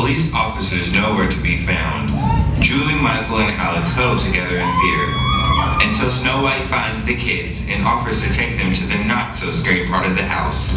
Police officers nowhere to be found. Julie, Michael, and Alex huddle together in fear until Snow White finds the kids and offers to take them to the not-so-scary part of the house.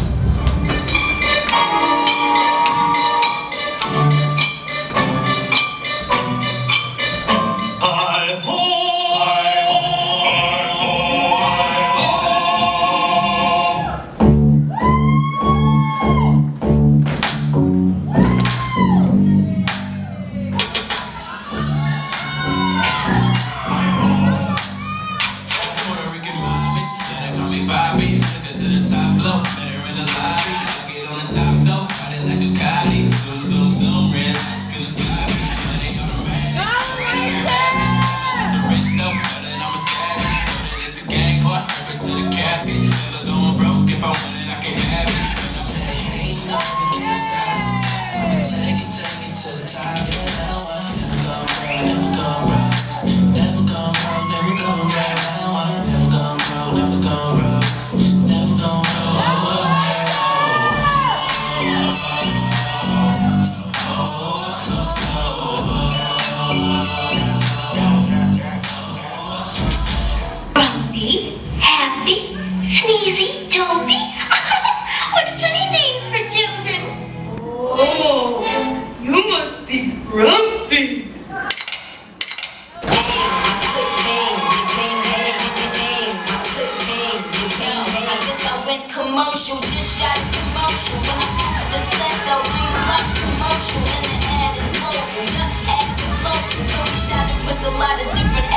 A lot of different